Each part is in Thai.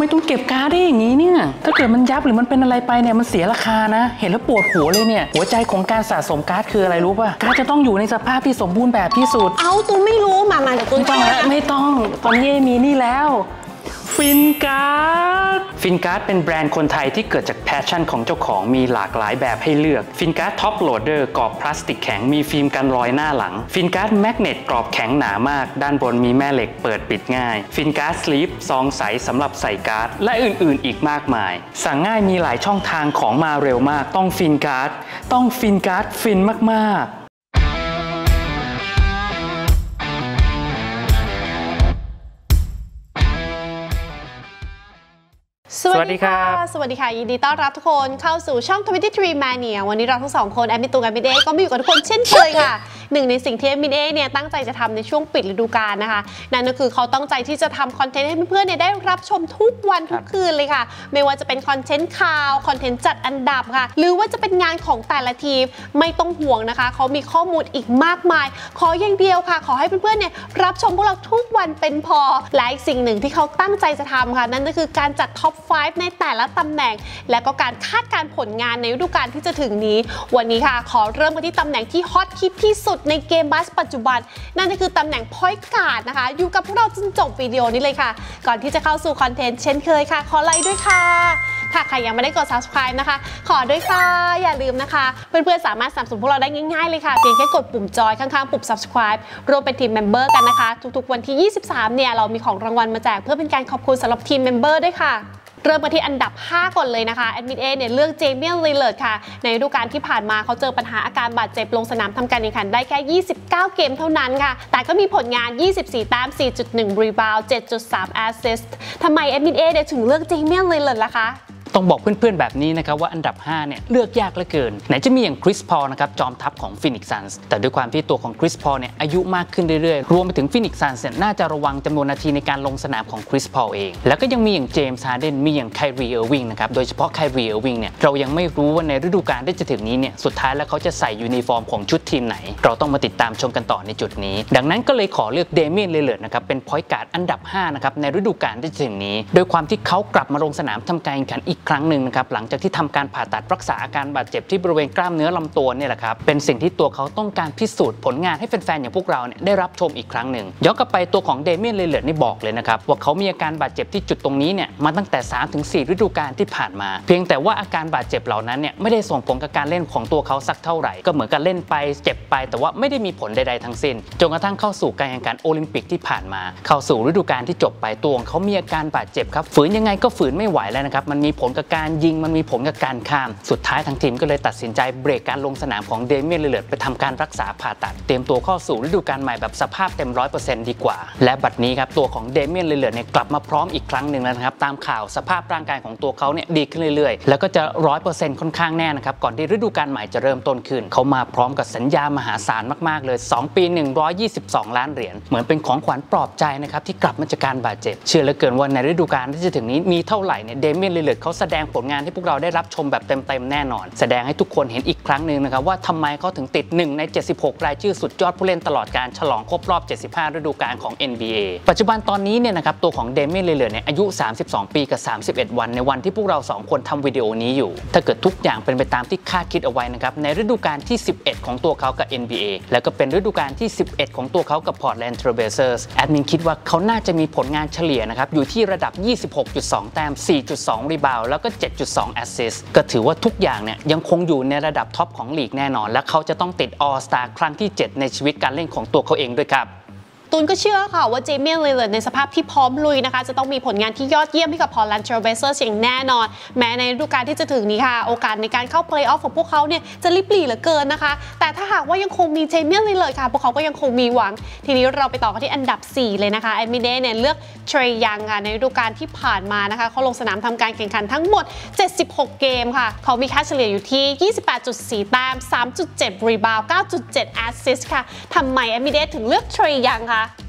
ต้องเก็บการ์ดได้อย่างนี้เนี่ยถ้าเกิดมันยับหรือมันเป็นอะไรไปเนี่ยมันเสียราคานะเห็นแล้วปวดหัวเลยเนี่ยหัวใจของการสะสมการ์ดคืออะไรรู้ป่ะการ์ดจะต้องอยู่ในสภาพที่สมบูรณ์แบบที่สุดเอาตูนไม่รู้มาเดี๋ยวตูนช่วยไม่ต้องตอนนี้มีนี่แล้วฟินการ์ดเป็นแบรนด์คนไทยที่เกิดจากแพชชั่นของเจ้าของมีหลากหลายแบบให้เลือกฟินการ์ดท็อปโหลดเดอร์กรอบพลาสติกแข็งมีฟิล์มกันรอยหน้าหลังฟินการ์ดแมกเนตกรอบแข็งหนามากด้านบนมีแม่เหล็กเปิดปิดง่ายฟินการ์ดสลีปซองใสสำหรับใส่การ์ดและอื่นๆอีกมากมายสั่งง่ายมีหลายช่องทางของมาเร็วมากต้องฟินการ์ดฟินมากๆสวัสดีค่ะยินดีต้อนรับทุกคนเข้าสู่ช่อง23 Mania วันนี้เราทั้งสองคนแอดมินตูนกับแอดมินเอก็มาอยู่กับทุกคนเช่นเคยค่ะหนึ่งในสิ่งที่แอดมินเอเนี่ยตั้งใจจะทำในช่วงปิดฤดูกาลนะคะนั่นก็คือเขาตั้งใจที่จะทำคอนเทนต์ให้เพื่อนๆเนี่ยได้รับชมทุกวันทุกคืนเลยค่ะไม่ว่าจะเป็นคอนเทนต์ข่าวคอนเทนต์จัดอันดับค่ะหรือว่าจะเป็นงานของแต่ละทีมไม่ต้องห่วงนะคะเขามีข้อมูลอีกมากมายขออย่างเดียวค่ะขอให้เพื่อนๆเนี่ยรับชมพวกเราทุกวันเป็นพอและอีกสิ่งหนึ่งที่เขาตั้งใจจะทำค่ะนั่นก็คือการจัดท็อป 5 ในแต่ละตำแหน่งและก็การคาดการผลงานในฤดูกาลที่จะถึงนี้วันนี้ค่ะขอเริ่มกันที่ตำแหน่งที่ฮอตฮิตที่สุดในเกมบาสปัจจุบันนั่นก็คือตำแหน่ง Point Guard นะคะอยู่กับพวกเราจนจบวิดีโอนี้เลยค่ะก่อนที่จะเข้าสู่คอนเทนต์เช่นเคยค่ะขอไลค์ด้วยค่ะถ้าใครยังไม่ได้กด subscribe นะคะขอด้วยค่ะอย่าลืมนะคะเพื่อนๆสามารถสนับสนุนพวกเราได้ง่ายๆเลยค่ะเพียงแค่กดปุ่มจอยข้างๆปุ่ม subscribe รวมเป็นทีม member กันนะคะทุกๆวันที่ 23 เนี่ยเรามีของรางวัลมาแจกเพื่อเป็นการขอบคุณสำหรับทีม member ด้วยค่ะเริ่มมาที่อันดับ 5 ก่อนเลยนะคะแอดมินเอเนี่ยเลือกเจเมียน ลิลเลอร์ดค่ะในฤดูกาลที่ผ่านมาเขาเจอปัญหาอาการบาดเจ็บลงสนามทำการแข่งขันได้แค่29เกมเท่านั้นค่ะแต่ก็มีผลงาน24แต้ม 4.1 รีบาวด์ 7.3 แอสซิสต์ทำไมแอดมินเอเนี่ยถึงเลือกเจเมียน ลิลเลอร์ดล่ะคะต้องบอกเพื่อนๆแบบนี้นะครับว่าอันดับ5เนี่ยเลือกยากเหลือเกินไหนจะมีอย่างคริสพอลนะครับจอมทัพของฟินิกซ์ซันส์แต่ด้วยความที่ตัวของคริสพอลเนี่ยอายุมากขึ้นเรื่อยๆรวมไปถึงฟินิกซ์ซันส์น่าจะระวังจำนวนนาทีในการลงสนามของคริสพอลเองแล้วก็ยังมีอย่างเจมส์ฮาร์เดนมีอย่างไคลรีเออร์วิงนะครับโดยเฉพาะไคลรีเออร์วิงเนี่ยเรายังไม่รู้ว่าในฤดูกาลที่จะถึงนี้เนี่ยสุดท้ายแล้วเขาจะใส่ยูนิฟอร์มของชุดทีมไหนเราต้องมาติดตามชมกันต่อในจุดนี้ดังนั้นก็เลยขอเลือกเดเมียน ลิลเลอร์ดนะครับเป็นพอยต์การ์ดอันดับ5นะครับในฤดูกาลที่จะถึงนี้โดยความที่เขากลับมาลงสนามทำการแข่งขันอีกครั้งหนึ่งนะครับหลังจากที่ทำการผ่าตัดรักษาอาการบาดเจ็บที่บริเวณกล้ามเนื้อลำตัวเนี่ยแหละครับเป็นสิ่งที่ตัวเขาต้องการพิสูจน์ผลงานให้แฟนๆอย่างพวกเราเนี่ยได้รับชมอีกครั้งหนึ่งย้อนกลับไปตัวของเดเมียน ลิลเลอร์ดนี่บอกเลยนะครับว่าเขามีอาการบาดเจ็บที่จุดตรงนี้เนี่ยมาตั้งแต่ 3-4 ฤดูกาลที่ผ่านมาเพียงแต่ว่าอาการบาดเจ็บเหล่านั้นเนี่ยไม่ได้ส่งผลกับการเล่นของตัวเขาสักเท่าไหร่ก็เหมือนกับเล่นไปเจ็บไปแต่ว่าไม่ได้มีผลใดๆทั้งสิ้นจนกระทั่งเข้าสู่การแข่งขันโอลิมปิกที่ผ่านมาเข้าสู่ฤดูกาลที่จบไปตัวของเขามีอาการบาดเจ็บครับฝืนยังไงก็ฝืนไม่ไหวแล้วนะครับมันมีผลกับการยิงมันมีผลกับการข้ามสุดท้ายทางทีมก็เลยตัดสินใจเบรกการลงสนามของเดเมียน ลิลเลอร์ดไปทำการรักษาผ่าตัดเตรียมตัวเข้าสู่ฤดูกาลใหม่แบบสภาพเต็ม 100% ดีกว่าและบัดนี้ครับตัวของเดเมียน ลิลเลอร์ดเนี่ยกลับมาพร้อมอีกครั้งหนึ่งแล้วนะครับตามข่าวสภาพร่างกายของตัวเขาเนี่ยดีขึ้นเรื่อยๆแล้วก็จะ 100% ค่อนข้างแน่นะครับก่อนที่ฤดูกาลใหม่จะเริ่มต้นขึ้นเขามาพร้อมกับสัญญามหาศาลมากๆเลย2ปี122 ล้านเหรียญเหมือนเป็นของขวัญปลอบใจนะครับที่กลับมาจากการบาดเจ็บเชื่อเหลือเกินว่าในฤดูกาลที่จะถึงนี้มีเท่าไหร่เนี่ยเดเมียน ลิลเลอร์ดเขาแสดงผลงานให้พวกเราได้รับชมแบบเต็มๆแน่นอนแสดงให้ทุกคนเห็นอีกครั้งหนึ่งนะครับว่าทำไมเขาถึงติด1ใน76รายชื่อสุดยอดผู้เล่นตลอดการฉลองครบรอบ75ฤดูกาลของ NBA ปัจจุบันตอนนี้เนี่ยนะครับตัวของเดเมียน ลิลเลอร์ดเนี่ยอายุ32ปีกับ31วันในวันที่พวกเรา2คนทำวิดีโอนี้อยู่ถ้าเกิดทุกอย่างเป็นไปตามที่คาดคิดเอาไว้นะครับในฤดูกาลที่11ของตัวเขากับ NBA แล้วก็เป็นฤดูกาลที่11ของตัวเขากับ Portland Trail Blazers แอดมินคิดว่าเขาน่าจะมีผลงานเฉลี่ยนะครับอยู่ที่ระดับ 26.2 แต้ม 4.2 รีบาวด์แล้วก็ 7.2 แอสซิสต์ก็ถือว่าทุกอย่างเนี่ยยังคงอยู่ในระดับท็อปของลีกแน่นอนและเขาจะต้องติด All Star ครั้งที่7ในชีวิตการเล่นของตัวเขาเองด้วยครับตูนก็เชื่อค่ะว่าเจเมียน ลิลเลอร์ดในสภาพที่พร้อมลุยนะคะจะต้องมีผลงานที่ยอดเยี่ยมให้กับ Portland Trail Blazers อย่างแน่นอนแม้ในฤดูกาลที่จะถึงนี้ค่ะโอกาสในการเข้าเพลย์ออฟของพวกเขาเนี่ยจะริบหรี่เหลือเกินนะคะแต่ถ้าหากว่ายังคงมีเจเมียน ลิลเลอร์ดค่ะพวกเขาก็ยังคงมีหวังทีนี้เราไปต่อกันที่อันดับ4เลยนะคะแอดมินเดเนี่ยเลือกเทรย์ยังค่ะในฤดูกาลที่ผ่านมานะคะเขาลงสนามทำการแข่งขันทั้งหมด76เกมค่ะเขามีค่าเฉลี่ยอยู่ที่ 28.4 แต้ม 3.7 รีบาวด์ 9.7 แอสซิสต์ค่ะทำไมแอดมินเดถึงเลือกเทรย์ยังคะ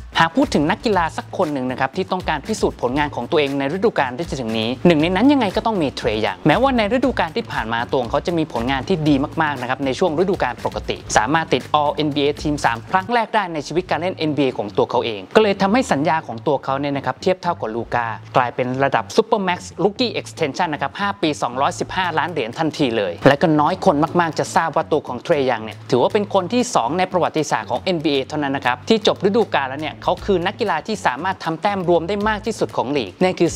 หากพูดถึงนักกีฬาสักคนหนึ่งนะครับที่ต้องการพิสูจน์ผลงานของตัวเองในฤดูกาลที่จะถึงนี้หนึ่งในนั้นยังไงก็ต้องมีเทรย์ยังแม้ว่าในฤดูกาลที่ผ่านมาตัวเขาจะมีผลงานที่ดีมากๆนะครับในช่วงฤดูกาลปกติสามารถติด All NBA ทีม3ครั้งแรกได้ในชีวิตการเล่น NBA ของตัวเขาเองก็เลยทำให้สัญญาของตัวเขาเนี่ยนะครับเทียบเท่ากับลูก้ากลายเป็นระดับ Supermax Rookie Extension นะครับ5 ปี 215 ล้านเหรียญทันทีเลยและก็น้อยคนมากๆจะทราบว่าตัวของเทรย์ยังเนี่ยถือว่าเป็นคนที่2ในประวัติศาสตร์ของ NBA เท่านั้นนะครับที่จบฤดูกาลแล้วเนี่ยเขาคือนักกีฬาที่สามารถทำแต้มรวมได้มากที่สุดของลีกนั่นคือ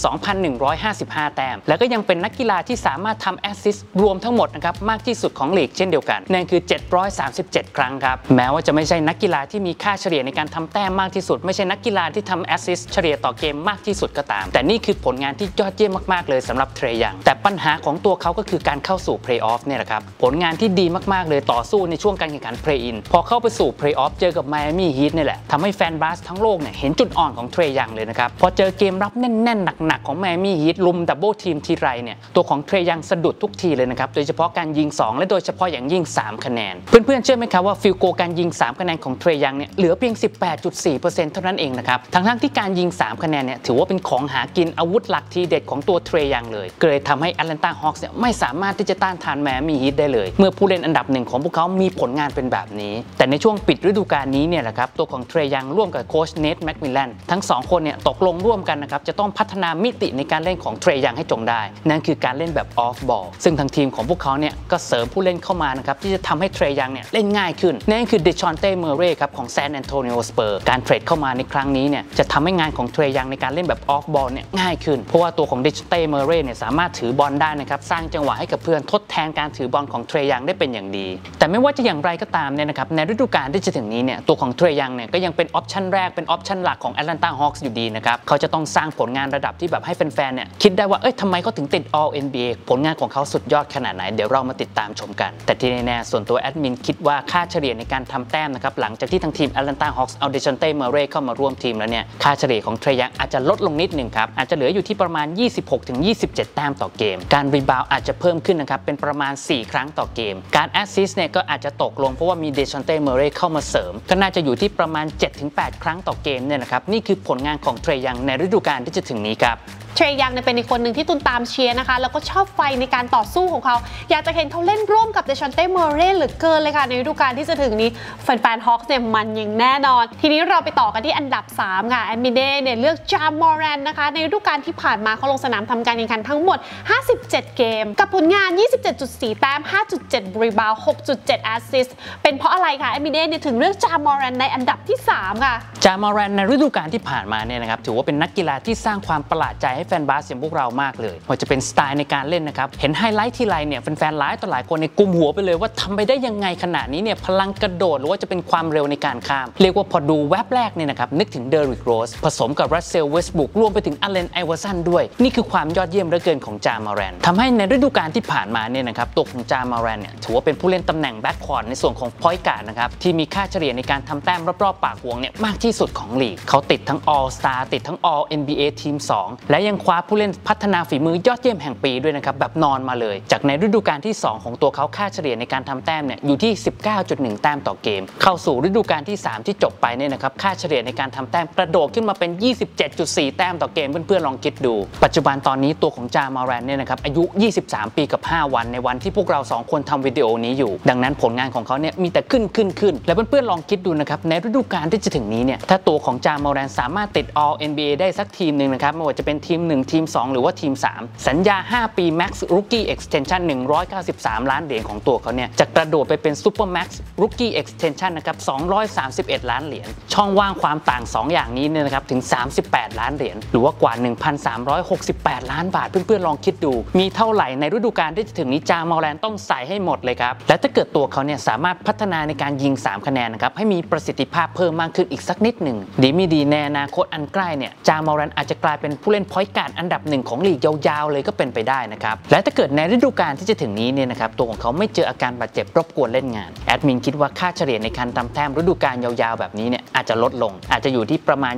2,155 แต้มแล้วก็ยังเป็นนักกีฬาที่สามารถทำแอสซิสต์รวมทั้งหมดนะครับมากที่สุดของลีกเช่นเดียวกันนั่นคือ737 ครั้งครับแม้ว่าจะไม่ใช่นักกีฬาที่มีค่าเฉลี่ยในการทำแต้มมากที่สุดไม่ใช่นักกีฬาที่ทำแอสซิสต์เฉลี่ยต่อเกมมากที่สุดก็ตามแต่นี่คือผลงานที่ยอดเยี่ยมมากๆเลยสำหรับเทรย์ยังแต่ปัญหาของตัวเขาก็คือการเข้าสู่เพลย์ออฟเนี่ยแหละครับผลงานที่ดีมากๆเลยต่อสู้ในช่วงการแข่งขันเพลย์อินพอเข้าไปสู่เพลย์ออฟเจอกับไมอามี่ฮีทนี่แหละทำให้แฟนบาสทั้งโลกเนี่ยเห็นจุดอ่อนของเทรย์ยังเลยนะครับพอเจอเกมรับแน่นๆหนักๆของไมอามี่ฮีทลุมดับเบิลทีมทีไรเนี่ยตัวของเทรย์ยังสะดุดทุกทีเลยนะครับโดยเฉพาะการยิง2และโดยเฉพาะอย่างยิ่ง3คะแนนเพื่อนๆเชื่อไหมครับว่าฟิลโกการยิง3คะแนนของเทรย์ยังเนี่ยเหลือเพียง 18.4% เท่านั้นเองนะครับทั้งที่การยิง3คะแนนเนี่ยถือว่าเป็นของหากินอาวุธหลักทีเด็ดของตัวเทรย์ยังเลยก็เลยทำให้แอตแลนตาฮอคส์เนี่ยไม่สามารถที่จะต้านทานไมอามี่ฮีทได้เลยเมื่อผู้เล่นอันดับ1ของพวกเขามีผลงานเป็นแบบนี้แต่ในช่วงปิดฤดูกาลนี้เนี่ยแหละครับตัวของเทรย์ยังร่วมกับโค้ชเนธแม็กมิลแลนทั้ง2คนเนี่ยตกลงร่วมกันนะครับจะต้องพัฒนามิติในการเล่นของเทรย์ยังให้จงได้นั่นคือการเล่นแบบออฟบอลซึ่งทางทีมของพวกเขาเนี่ยก็เสริมผู้เล่นเข้ามานะครับที่จะทำให้เทรย์ยังเนี่ยเล่นง่ายขึ้นนั่นคือเดชอนเต้ เมอร์เรย์ครับของแซนแอนโตนิโอสเปอร์การเทรดเข้ามาในครั้งนี้เนี่ยจะทำให้งานของเทรย์ยังในการเล่นแบบออฟบอลเนี่ยง่ายขึ้นเพราะว่าตัวของเดชอนเต้ เมอร์เรย์เนี่ยสามารถถือบอลได้นะครับสร้างจังหวะให้กับเพื่อนทดแทนการถือบอลของเทรย์ยังได้เป็นอย่างดีแต่ไม่ว่าจะอย่างไรก็ตามเนี่ยนะครับในฤดูกาลที่จะถึงนี้เนี่ยตัวของเทรย์ยังเนี่ยก็ยังเป็นออปชั่นแรกเป็นออปชั่นหลักของแอตแลนตาฮอคส์อยู่ดีนะครับเขาจะต้องสร้างผลงานระดับที่แบบให้แฟนๆเนี่ยคิดได้ว่าทำไมเขาถึงติด All NBA ผลงานของเขาสุดยอดขนาดไหนเดี๋ยวเรามาติดตามชมกันแต่ที่แน่ๆส่วนตัวแอดมินคิดว่าค่าเฉลี่ยในการทำแต้มนะครับหลังจากที่ทางทีมแอตแลนตาฮอคส์เอาเดชอนเต้ เมอร์เรย์เข้ามาร่วมทีมแล้วเนี่ยค่าเฉลี่ยของเทรย์ยังอาจจะลดลงนิดนึงครับอาจจะเหลืออยู่ที่ประมาณ 26-27 แต้มต่อเกมการรีบาวด์อาจจะเพิ่มขึ้นนะครับเป็นประมาณ4ครั้งต่อเกมการแอสซิสต์เนี่ยก็อาจจะตกลงเพราะว่ามีเดชอนเต้ เมอร์เรย์เข้ามาเสริมก็น่าจะอยู่ที่ประมาณ 7-8 ครั้งต่อเกมเนี่ยนะครับนี่คือผลงานของเทรย์ยังในฤดูกาลที่จะถึงนี้ครับเทรย์ยังเป็นอีกคนหนึ่งที่ตุนตามเชียร์นะคะแล้วก็ชอบไฟในการต่อสู้ของเขาอยากจะเห็นเขาเล่นร่วมกับเดชอนเต้ เมอร์เรย์เหลือเกินเลยค่ะในฤดูกาลที่จะถึงนี้แฟนๆฮอคส์เนี่ยมันอย่างแน่นอนทีนี้เราไปต่อกันที่อันดับ3ค่ะแอดมิเดเนี่ยเลือกจามอรันนะคะในฤดูกาลที่ผ่านมาเขาลงสนามทำการแข่งขันทั้งหมด57เกมกับผลงาน 27.4 แต้ม 5.7 รีบาวด์ 6.7 แอสซิสต์เป็นเพราะอะไรคะแอดมิเดเนี่ยถึงเลือกจามอรันในอันดับที่3ค่ะจามอรันในฤดูกาลที่ผ่านมาเนี่ยนะครับถือว่าเป็นนักกีฬาที่สร้างความประหลาดใจให้แฟนบาสอย่างพวกเรามากเลยว่าจะเป็นสไตล์ในการเล่นนะครับเห็นไฮไลท์ทีไรเนี่ยแฟนๆหลายต่อหลายคนในกุมหัวไปเลยว่าทำไปได้ยังไงขนาดนี้เนี่ยพลังกระโดดหรือว่าจะเป็นความเร็วในการข้ามเรียกว่าพอดูแวบแรกเนี่ยนะครับนึกถึงเดริกโรสผสมกับรัสเซล เวสต์บรูครวมไปถึงอัลเลน ไอวอร์สันด้วยนี่คือความยอดเยี่ยมเหลือเกินของจามอรันทำให้ในฤดูกาลที่ผ่านมาเนี่ยนะครับตัวของจามอรันเนี่ยถือว่าเป็นผู้เล่นตำแหน่งแบ็คคอร์ตในส่วนของพอยต์การ์ดนะครับที่มีค่าเฉลี่ยในการทำแต้มรอบๆปากวงเนี่ยมากที่สุดของลีกเขาติดทั้ง All Star ติดทั้ง All NBA ทีม2และยังคว้าผู้เล่นพัฒนาฝีมือยอดเยี่ยมแห่งปีด้วยนะครับแบบนอนมาเลยจากในฤดูกาลที่2ของตัวเขาค่าเฉลี่ยในการทำแต้มเนี่ยอยู่ที่ 19.1 แต้มต่อเกมเข้าสู่ฤดูกาลที่3ที่จบไปเนี่ยนะครับค่าเฉลี่ยในการทำแต้มกระโดดขึ้นมาเป็น 27.4 แต้มต่อเกมเพื่อนๆลองคิดดูปัจจุบันตอนนี้ตัวของจามอรันเนี่ยนะครับอายุ23 ปีกับ5วันในวันที่พวกเรา2คนทำวิดีโอนี้อยู่ดังนั้นผลงานของเขาเนี่ยมีแต่ขึ้นและเพื่อนๆลองคิดดูนะครับในฤดูกาลที่จะถึงนี้เนี่ยถ้าตัวของจามอรันสามารถติด All NBA ได้สักทีมนึงนะครับไม่ว่าจะเป็นทีม1ทีม2หรือว่าทีม3สัญญา5 ปี Max Rookie Extension 193 ล้านเหรียญของตัวเขาเนี่ยจะกระโดดไปเป็น Super Max Rookie Extension นะครับ231 ล้านเหรียญช่องว่างความต่าง2อย่างนี้เนี่ยนะครับถึง38 ล้านเหรียญหรือว่ากว่า 1,368 ล้านบาทเพื่อนๆลองคิดดูมีเท่าไหร่ในฤดูกาลที่จะถึงนี้จามอรันต้องใส่ให้หมดเลยครับและถ้าเกิดตัวเขาเนี่ยสามารถพัฒนาในการยิง3คะแนนนะครับให้มีประสิทธิภาพเพิ่มมากขึ้นอีกสักนิดหนึ่งดีไม่ดีในอนาคตอันใกล้เนี่ยจามอรันอาจจะกลายเป็นผู้เล่นพอยต์การอันดับ1ของลีกยาวๆเลยก็เป็นไปได้นะครับและถ้าเกิดในฤดูกาลที่จะถึงนี้เนี่ยนะครับตัวของเขาไม่เจออาการบาดเจ็บรบกวนเล่นงานแอดมินคิดว่าค่าเฉลี่ยในการทำแต้มฤดูกาลยาวๆแบบนี้เนี่ยอาจจะลดลงอาจจะอยู่ที่ประมาณ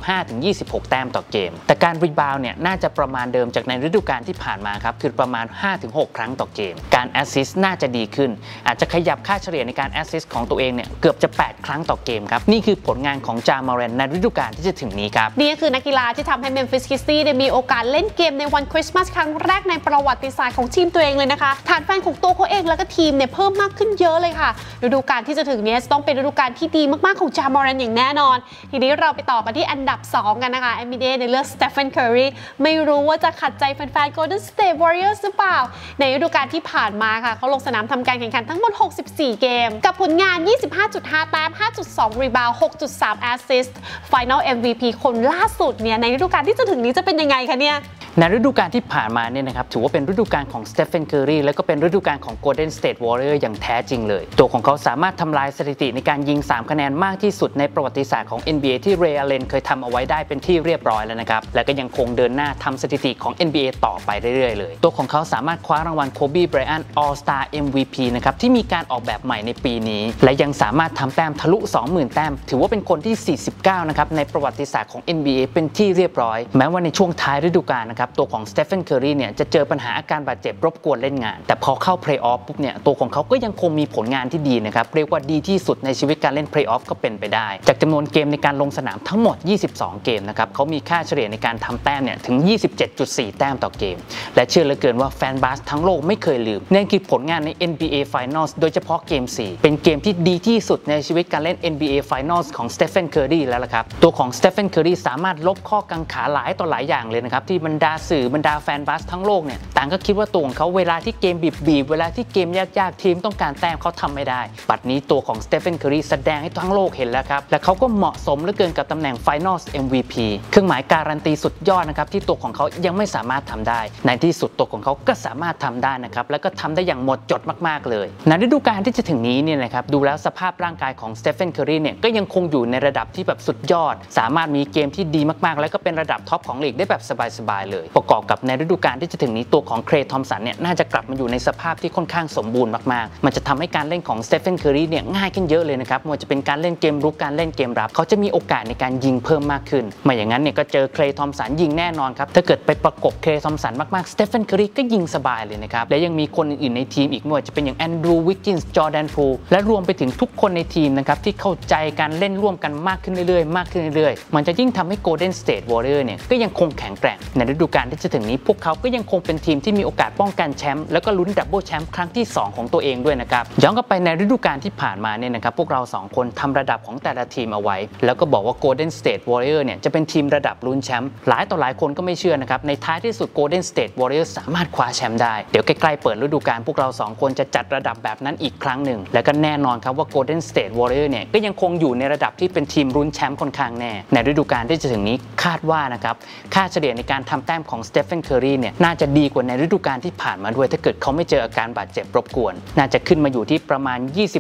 25-26 แต้มต่อเกมแต่การรีบาวด์เนี่ยน่าจะประมาณเดิมจากในฤดูกาลที่ผ่านมาครับคือประมาณ 5-6 ครั้งต่อเกมการแอสซิสต์น่าจะดีขึ้นอาจจะขยับค่าเฉลี่ยในการแอสซิสต์ของตัวเองเนี่ยเกือบจะ8 ครั้งต่อเกมครับนี่คือผลงานของจามาเรนในฤดูกาลที่จะถึงนี้ครับนี่คือนักกีฬาที่ทำให้เมมฟิสคิสซี่มีโอกาสเล่นเกมในวันคริสต์มาสครั้งแรกในประวัติศาสตร์ของทีมตัวเองเลยนะคะฐานแฟนของตัวเขาเองแล้วก็ทีมเนี่ยเพิ่มมากขึ้นเยอะเลยค่ะฤดูกาลที่จะถึงนี้จะต้องเป็นฤดูกาลที่ดีมากๆของจามาเรนอย่างแน่นอนทีนี้เราไปต่อกันที่อันดับ2กันนะคะ NBA ในเลือกสเตฟานเคอรีไม่รู้ว่าจะขัดใจแฟนๆ Golden State Warriors หรือเปล่าในฤดูกาลที่ผ่านมาค่ะเขาลงสนามทำการแข่งขันทั้งหมด64เกมกับผลงาน 25.5 แต้ม 5.2 รีบาวด์ 6.3 แอสซิสต์ Final MVP คนล่าสุดเนี่ยในฤดูกาลที่จะถึงนี้จะเป็นยังไงคะเนี่ยในฤดูกาลที่ผ่านมาเนี่ยนะครับถือว่าเป็นฤดูกาลของสเตฟานเคอรีและก็เป็นฤดูกาลของ Golden State Warriors อย่างแท้จริงเลยตัวของเขาสามารถทำลายสถิติในการยิง3คะแนนมากที่สุดในประวัติศาสตร์ของ NBA ที่เรย์อเลนเคยทำเอาไว้ได้เป็นที่เรียบร้อยแล้วนะครับและก็ยังคงเดินหน้าทำสถิติของ NBA ต่อไปเรื่อยๆเลยตัวของเขาสามารถคว้ารางวัล Kobe Bryant All-Star MVP นะครับที่มีการออกแบบใหม่ในปีนี้และยังสามารถทำแต้มทะลุ 20,000 แต้มถือว่าเป็นคนที่49นะครับในประวัติศาสตร์ของ NBA เป็นที่เรียบร้อยแม้ว่าในช่วงท้ายฤดูกาลนะครับตัวของสเตฟานเคอรีเนี่ยจะเจอปัญหาอาการบาดเจ็บรบกวนเล่นงานแต่พอเข้าเพลย์ออฟปุ๊บเนี่ยตัวของเขาก็ยังคงมีผลงานที่ดีนะครับเรียกว่าดีที่สุดในชีวิตการเล่นเพลย์ออฟก็เป็นไปได้จากจำนวนเกมในการลงสนามทั้งหมด22เกมนะครับเขามีค่าเฉลี่ยในการทำแต้มเนี่ยถึง 27.4 แต้มต่อเกมและเชื่อเหลือเกินว่าแฟนบาสทั้งโลกไม่เคยลืมนั่นคือผลงานใน NBA Finals โดยเฉพาะเกม4เป็นเกมที่ดีที่สุดในชีวิตการเล่น NBA Finals ของสเตฟานเคอรีแล้วล่ะครับตัวของสเตฟานเคอรีสามารถลบข้อกังขาหลายต่อหลายอย่างเลยนะครับที่บรรดาสื่อบรรดาแฟนบาสทั้งโลกเนี่ยต่างก็คิดว่าตัวของเขาเวลาที่เกมบีบเวลาที่เกมยากๆทีมต้องการแต้มเขาทำไม่ได้บัดนี้ตัวของสเตฟานเคอรีแสดงให้ทั้งโลกเห็นแล้วครับและเขาก็เหมาะสมเหลือเกินกับตำแหน่ง Finals MVP เครื่องหมายการันตีสุดยอดนะครับที่ตัวของเขายังไม่สามารถทำได้ในที่สุดตัวของเขาก็สามารถทำได้นะครับแล้วก็ทำได้อย่างหมดจดมากๆเลยในฤดูกาลที่จะถึงนี้เนี่ยนะครับดูแล้วสภาพร่างกายของสเตฟานเคอรีเนี่ยก็ยังคงอยู่ในระดับที่แบบสุดยอดสามารถมีเกมที่ดีมากๆแล้วก็เป็นระดับท็อปของลีกได้แบบสบายๆเลยประกอบกับในฤดูกาลที่จะถึงนี้ตัวของเคลย์ทอมสันเนี่ยน่าจะกลับมาอยู่ในสภาพที่ค่อนข้างสมบูรณ์มากๆมันจะทำให้การเล่นของสเตฟานเคอรีเนี่ยง่ายขึ้นเยอะเลยนะครับไม่ว่าจะเป็นการเล่นเกมรุกการเล่นเกมรับเขาจะมีโอกาสในการยิงเพิ่มมากขึ้นไม่อย่างนั้นเนี่ยก็เจอเคลย์ทอมสันยิงแน่นอนครับถ้าเกิดไปประกบเคลย์ทอมสันมากๆสเตฟานเคอรีก็ยิงสบายเลยนะครับและยังมีคนอื่นๆในทีมอีกไม่ว่าจะเป็นอย่างแอนดรูว์วิกกินส์จอร์แดนพูลและรวมไปถึงทุกคนในทีมนะครับที่เข้าใจการเล่นร่วมกันมากขึ้นเรื่อยๆมันจะยิ่งทำให้ Golden State Warriors เนี่ยก็ยังคงแข็งแกร่งในฤดูกาลที่จะถึงนี้พวกเขาก็ยังคงเป็นทีมที่มีโอกาสป้องกันแชมป์แล้วก็ลุ้นดับเบิลแชมป์ครั้งที่2ของตัวเองด้วยนะครับย้อนกลับไปในฤดูกาลที่ผ่านมาเนี่ยนะครับพวกเรา2คนทำระดับของแต่ละทีมเอาไว้แล้วก็บอกว่า Golden State Warriors เนี่ยจะเป็นทีมระดับลุ้นแชมป์หลายต่อหลายคนก็ไม่เชื่อนะครับในท้ายที่สุด Golden State Warriors สามารถคว้าแชมป์ได้เดี๋ยวใกล้ๆเปิดฤดูกาลพวกเรา2คนจะจัดระดับแบบนั้นอีกครั้งหนึ่งและก็แน่นอนครับว่า Golden State Warriors เนี่ยก็ยังคงอยู่ในระดับที่เป็นทีมลุ้นแชมป์ค่อนข้างแน่ในฤดูกาลที่จะถึงนี้คาดว่านะครับค่าเฉลี่ยในการทำแต้มของสเตฟานเคอรีเนี่ยน่าจะดีกว่าในฤดูกาลที่ผ่านมาด้วยถ้าเกิดเขาไม่เจออาการบาดเจ็บรบกวนน่าจะขึ้นมาอยู่ที่ประมาณ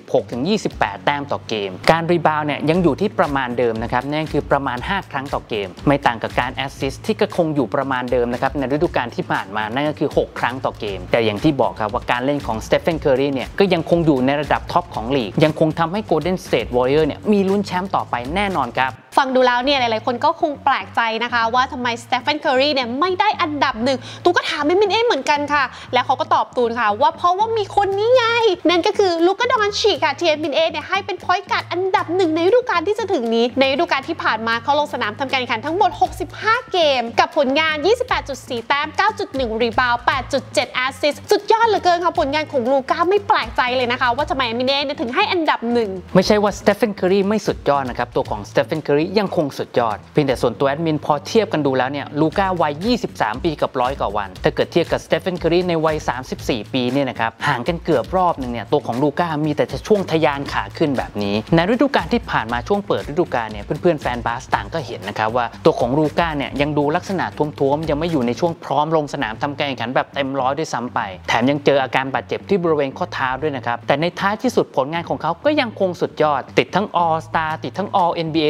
26-28 แต้มต่อเกมการรีบาวด์เนี่ยยังอยู่ที่ประมาณเดิมนะครับนั่นคือประมาณ5ครั้งต่อเกมไม่ต่างกับการแอสซิสต์ที่ก็คงอยู่ประมาณเดิมนะครับในฤดูกาลที่ผ่านมานั่นก็คือ6ครั้งต่อเกมแต่อย่างที่บอกครับว่าการเล่นของสเตฟานเคอรีเนี่ยก็ยังคงอยู่ในระดับท็อปของลีกยังคงทำให้ Golden State Warriors เนี่ยมีลุ้นแชมป์ต่อไปแน่นอนครับฟังดูแล้วเนี่ยหลายๆคนก็คงแปลกใจนะคะว่าทำไมสเตฟานเคอรีเนี่ยไม่ได้อันดับ1ตูก็ถามมินเอเหมือนกันค่ะแล้วเขาก็ตอบตูนค่ะว่าเพราะว่ามีคนนี้ไงนั่นก็คือลูกา ดอนชิชค่ะที่มินเอเนี่ยให้เป็นพอยต์การ์ดอันดับ1ในฤดูกาลที่จะถึงนี้ในฤดูกาลที่ผ่านมาเขาลงสนามทำการแข่งขันทั้งหมด65เกมกับผลงาน 28.4 แต้ม 9.1 รีบาวด์ 8.7 แอสซิสต์สุดยอดเหลือเกินค่ะผลงานของลูก้าไม่แปลกใจเลยนะคะว่าทำไมมินเอถึงให้อันดับ1 ไม่ใช่ว่าสเตฟานเคอรีไม่สุดยอดนะครับตัวของสเตฟานเคอรียังคงสุดยอดเพียงแต่ส่วนตัวแอดมินพอเทียบกันดูแล้วเนี่ยลูก้าวัย23ปีกับ100กว่าวันถ้าเกิดเทียบกับสเตฟานเคอรีในวัย34ปีเนี่ยนะครับห่างกันเกือบรอบนึงเนี่ยตัวของลูก้ามีแต่จะช่วงทะยานขาขึ้นแบบนี้ในฤดูกาลที่ผ่านมาช่วงเปิดฤดูกาลเนี่ยเพื่อนๆแฟนบาสต่างก็เห็นนะครับว่าตัวของลูก้าเนี่ยยังดูลักษณะท้วมๆยังไม่อยู่ในช่วงพร้อมลงสนามทำการแข่งขันแบบเต็มร้อยด้วยซ้ำไปแถมยังเจออาการบาดเจ็บที่บริเวณข้อเท้าด้วยนะครับแต่ในท้ายที่สุดผลงานของเขาก็ยังคงสุดยอดติดทั้ง All Star ติดทั้ง All NBA ทีมแรก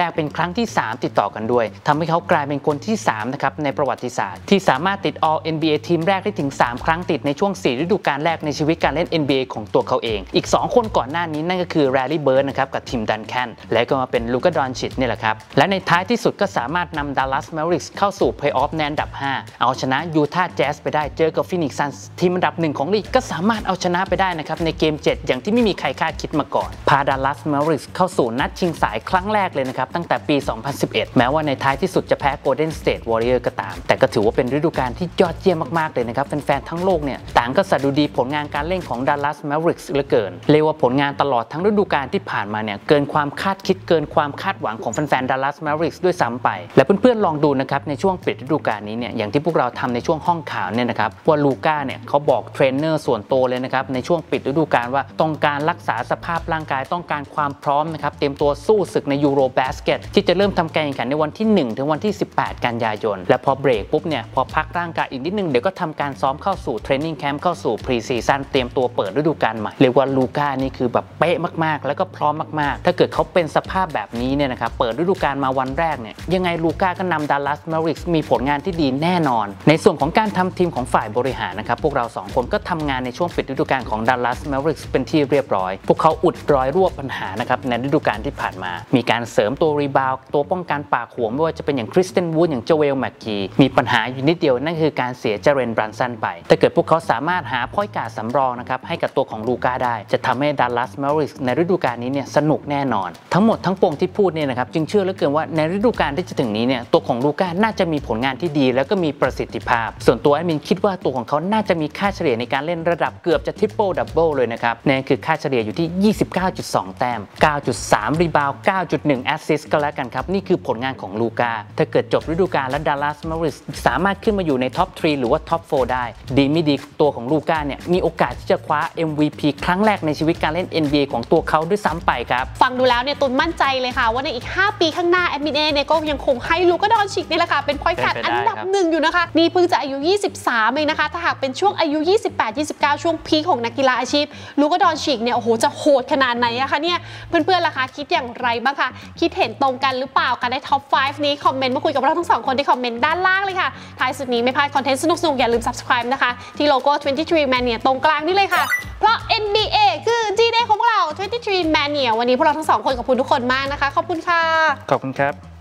กเป็นครั้งที่3ติดต่อกันด้วยทำให้เขากลายเป็นคนที่3นะครับในประวัติศาสตร์ที่สามารถติด All NBA ทีมแรกได้ถึง3ครั้งติดในช่วง4ฤดูกาลแรกในชีวิตการเล่น NBA ของตัวเขาเองอีก2คนก่อนหน้านี้นั่นก็คือแรลลี่เบิร์ดนะครับกับทีมดันแคนและก็มาเป็นลูกาดอนชิตนี่แหละครับและในท้ายที่สุดก็สามารถนำดัลลัสแมวริกส์เข้าสู่เพลย์ออฟในอันดับ5เอาชนะยูทาห์แจ๊สไปได้เจอกับฟินิกซ์ซันส์ทีมอันดับ1ของลีกก็สามารถเอาชนะไปได้นะครับในเกม7อย่างที่ไม่มีใครคาดคิดมาก่อนพาดัลลัสแมวริกส์เข้าสู่นัดชิงสายครั้งแรกเลยนะครับตั้งแต่ปี 2011 แม้ว่าในท้ายที่สุดจะแพ้โกลเด้นสเตทวอริเออร์ก็ตามแต่ก็ถือว่าเป็นฤดูกาลที่ยอดเยี่ยมมากๆเลยนะครับแฟนๆทั้งโลกเนี่ยต่างก็สดุดีผลงานการเล่นของดัลลัสแมวริกส์เหลือเกินเรียกว่าผลงานตลอดทั้งฤดูกาลที่ผ่านมาเนี่ยเกินความคาดคิดเกินความคาดหวังของแฟนๆดัลลัสแมวริกส์ด้วยซ้ำไปและเพื่อนๆลองดูนะครับในช่วงปิดฤดูกาลนี้เนี่ยอย่างที่พวกเราทำในช่วงห้องข่าวเนี่ยนะครับว่าลูก้าเนี่ยเขาบอกเทรนเนอร์ส่วนตัวเลยนะครับในช่วงปิดฤดูกาลว่าต้องการรักษาสภาพร่างกายต้องการความพร้อมนะครับเตรียมตัวสู้ศึกในยูโรบาสเกตที่จะเริ่มทำการแข่งขันในวันที่1ถึงวันที่18กันยายนและพอเบรกปุ๊บเนี่ยพอพักร่างกายอีกนิดนึงเดี๋ยวก็ทำการซ้อมเข้าสู่เทรนนิ่งแคมป์เข้าสู่พรีซีซั่นเตรียมตัวเปิดฤดูกาลใหม่เรียกว่าลูก้านี่คือแบบเป๊ะมากๆแล้วก็พร้อมมากๆถ้าเกิดเขาเป็นสภาพแบบนี้เนี่ยนะครับเปิดฤดูกาลมาวันแรกเนี่ยยังไงลูก้าก็นำดัลลัสแมวริกส์มีผลงานที่ดีแน่นอนในส่วนของการทำทีมของฝ่ายบริหารนะครับพวกเรา2คนก็ทำงานในช่วงปิดฤดูกาลของดัลลัสแมวริกส์เป็นที่เรียบร้อยพวกเขาอุดรอยรั่วปัญหานะครับในฤดูกาลที่ผ่านมามีการเสริมตัวรีบาวด์ตัวป้องกันปากหัวไม่ว่าจะเป็นอย่างคริสเตนวูดอย่างโจเอลแมคกีมีปัญหาอยู่นิดเดียวนั่นคือการเสียเจเรนบรันสันไปถ้าเกิดพวกเขาสามารถหาพอยต์การ์ดสำรองนะครับให้กับตัวของลูก้าได้จะทำให้ดัลลัสแมวริกส์ในฤดูกาลนี้เนี่ยสนุกแน่นอนทั้งหมดทั้งปวงที่พูดเนี่ยนะครับจึงเชื่อเหลือเกินว่าในฤดูกาลที่จะถึงนี้เนี่ยตัวของลูก้าน่าจะมีผลงานที่ดีแล้วก็มีประสิทธิภาพส่วนตัวแอดมินคิดว่าตัวของเขาน่าจะมีค่าเฉลี่ยในการเล่นระดับเกือบจะทริปเปิลดับเบิลเลยนะครับนั่นคือค่าเฉลี่ยอยู่ที่ 29.2 แต้ม 9.3 รีบาวด์ 9.1 แอสซิสต์ก็แล้วกันครับนี่คือผลงานของลูก้าถ้าเกิดจบฤดูกาลและดัลลัสแมวริกส์สามารถขึ้นมาอยู่ในท็อป 3 หรือว่าท็อป 4 ได้ดีไม่ดีตัวของลูก้าเนี่ยมีโอกาสที่จะคว้า MVP ครั้งแรกในชีวิตการเล่น NBA ของตัวเขาด้วยซ้ำไปครับฟังดูแล้วเนี่ยตุนมั่นใจเลยค่ะว่าในอีก5ปีข้างหน้าแอดมินเนี่ยก็ยังคงให้ลูก้าดอนชิกนี่แหละค่ะเป็นพอยต์การ์ดอันดับ1อยู่นะคะนี่เพิ่งจะอายุ23เองนะคะถ้าหากเป็นช่วงอายุ28-29ช่วงพีคของนักกีฬาอาชีพลูก้าดอนชิกเนี่ยโอ้โหจะโหดขนาดไหนอะคะเนี่ยเพื่อนๆล่ะคะคิดอย่างไรบ้างคะคิดเห็นตรงกันหรือเปล่ากันในท็อป 5 นี้คอมเมนต์มาคุยกับเราทั้ง2คนที่คอมเมนต์ด้านล่างเลยค่ะท้ายสุดนี้ไม่พลาดคอนเทนต์สนุกๆอย่าลืม subscribe นะคะที่โลโก้23 Mania ตรงกลางนี่เลยค่ะเพราะ NBA คือ G-Day ของพวกเรา23 Mania วันนี้พวกเราทั้ง2คนขอบคุณทุกคนมากนะคะขอบคุณค่ะขอบคุณครับ